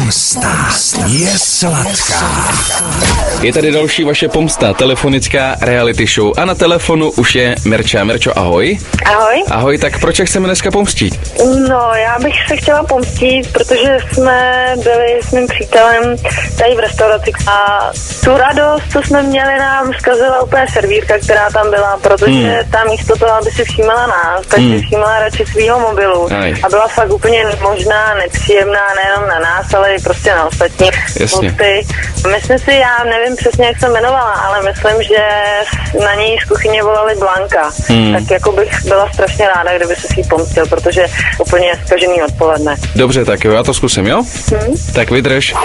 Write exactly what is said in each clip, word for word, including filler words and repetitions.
Pomsta je sladká. Je tady další vaše pomsta, telefonická reality show. A na telefonu už je Mirča. Mirčo, ahoj. Ahoj. Ahoj, tak proč chceme dneska pomstit? No, já bych se chtěla pomstit, protože jsme byli s mým přítelem tady v restauraci a tu radost, co jsme měli, nám zkazila úplně servírka, která tam byla, protože hmm. ta místo toho, aby si všímala nás, tak hmm. si všímala radši svýho mobilu. Aj. A byla fakt úplně možná, nepříjemná, nejenom na nás, ale i prostě na ostatní hosty. Myslím si, já nevím přesně, jak se jmenovala, ale myslím, že na něj z kuchyně volali Blanka. Hmm. Tak jako bych byla strašně ráda, kdyby se si jí pomstil, protože úplně zkažený odpoledne. Dobře, tak jo, já to zkusím, jo? Hmm. Tak vydrž.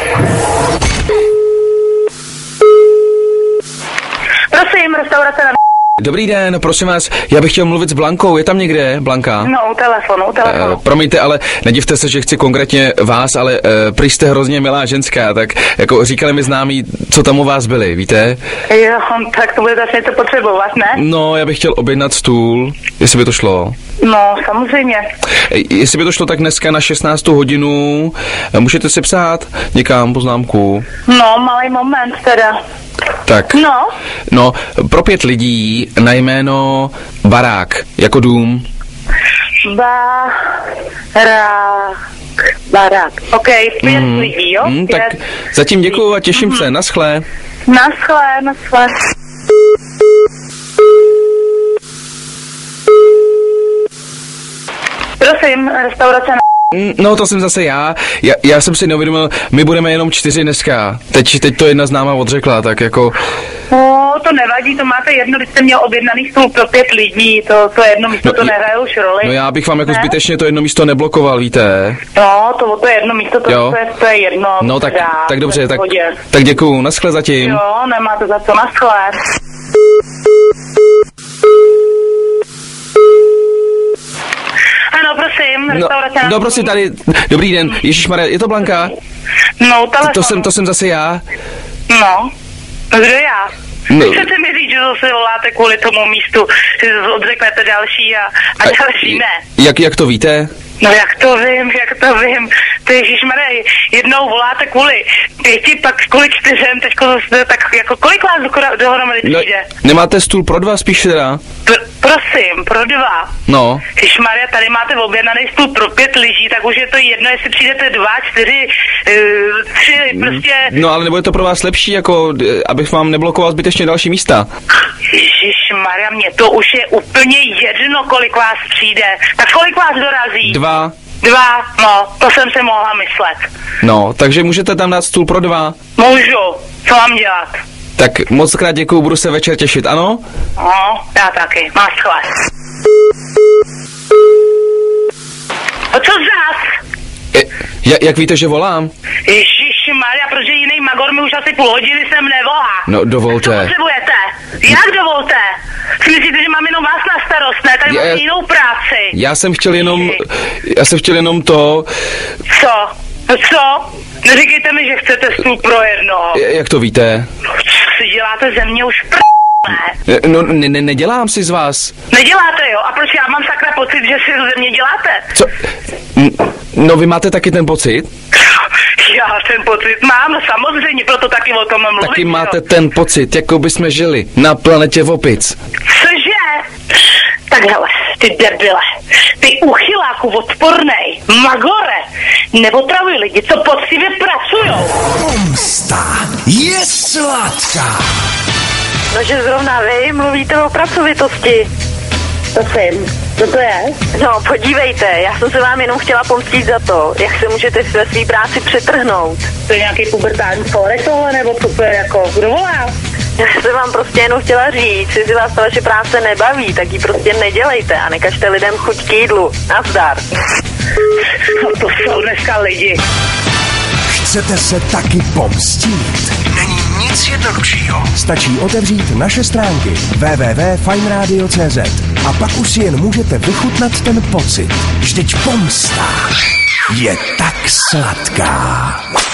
Prosím, restaurace na... Dobrý den, prosím vás, já bych chtěl mluvit s Blankou, je tam někde, Blanka? No, u telefonu, u telefonu. Uh, promiňte, ale nedivte se, že chci konkrétně vás, ale uh, prý jste hrozně milá ženská, tak jako říkali mi známí, co tam u vás byli, víte? Jo, tak to bude zase něco potřebovat, ne? No, já bych chtěl objednat stůl, jestli by to šlo. No, samozřejmě. Jestli by to šlo tak dneska na šestnáctou hodinu, můžete si psát někam poznámku? No, malý moment teda. Tak, no. no, pro pět lidí na jméno Barák, jako dům. Barák, barák, ok, pět mm. lidí, jo? Mm, pět. Tak zatím děkuju a těším mm-hmm. se, naschle. Naschle, naschle. Prosím, restaurace na... No, to jsem zase já. já. Já jsem si neuvědomil, my budeme jenom čtyři dneska. Teď, teď to jedna známá odřekla, tak jako... No, to nevadí, to máte jedno, když jste měl objednaný stůl pro pět lidí, to, to jedno místo, no, to nehraje už roli. No já bych vám jako ne? zbytečně to jedno místo neblokoval, víte? No, to, to jedno místo, to, to, je, to je jedno. No tak, já, tak dobře, tak, tak děkuju, naschle zatím. Jo, nemáte za co, naschle. Ano, prosím, restaurace. No, no prosím, tady, dobrý den, ježišmarja, je to Blanka? No, telefon. To jsem, to jsem zase já. No, kdo já? No. Chcete mi říct, že zase voláte kvůli tomu místu, že odřeknete další a, a další ne? Jak, jak to víte? No jak to vím, jak to vím. To ježišmarja, jednou voláte kvůli pěti, pak kvůli čtyřem, teďko zase, tak jako kolik vás dohromady přijde? No, nemáte stůl pro dva spíš teda? Pr- prosím, pro dva. No. Ježišmarja, tady máte objednaný stůl pro pět lidí, tak už je to jedno, jestli přijdete dva, čtyři, uh, tři, prostě... No ale nebo je to pro vás lepší, jako abych vám neblokoval zbytečně další místa? Ježišmarja, mně to už je úplně jedno, kolik vás přijde. Tak kolik vás dorazí? Dva. Dva, no, to jsem si mohla myslet. No, takže můžete tam dát stůl pro dva? Můžu, co mám dělat? Tak moc krát děkuju, budu se večer těšit, ano? No, já taky, máš chlad. A co zás? Je, jak víte, že volám? Ježišmarja, protože jiný magor mi už asi půl hodiny sem nevolá. No, dovolte. Co potřebujete? Jak dovolte? Si myslíte, že mám jenom vás na starost, ne? Tady mám jinou práci. Já jsem chtěl jenom, já jsem chtěl jenom to... Co? No co? Neříkejte mi, že chcete stůl pro jednoho. Jak to víte? Co si děláte ze mě už pr... ne? No, ne, ne, nedělám si z vás. Neděláte, jo? A proč já mám sakra pocit, že si ze mě děláte? Co? No, vy máte taky ten pocit? Já ten pocit mám, no samozřejmě, proto taky o tom mluvím. Taky máte jo? Ten pocit, jako by jsme žili na planetě opic. Cože? Tak hele, ty debile, ty uchyláku odpornej, magore, neotravuj lidi, co poctivě pracujou. Pomsta je sladká. No, že zrovna vy mluvíte o pracovitosti. Prosím, co to je? No, podívejte, já jsem se vám jenom chtěla pomstit za to, jak se můžete ve své práci přetrhnout. To je nějaký pubertální forek tohle, nebo co to je jako, kdo volá? Já jsem vám prostě jenom chtěla říct, jestli vás ta vaše práce nebaví, tak ji prostě nedělejte a nekažte lidem chuť k jídlu. Nazdar. No to jsou dneska lidi. Chcete se taky pomstít? Není nic jednoduššího. Stačí otevřít naše stránky w w w tečka fajn radio tečka c z a pak už si jen můžete vychutnat ten pocit. Vždyť pomsta je tak sladká.